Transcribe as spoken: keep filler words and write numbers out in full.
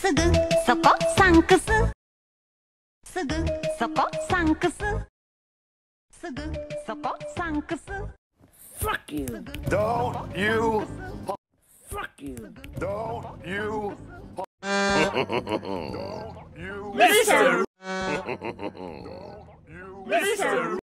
すぐそこサンクスすぐそこサンクスすぐそこサンクス Fuck you. Don't you Fuck you. don't you don't you Mister. don't you Mister.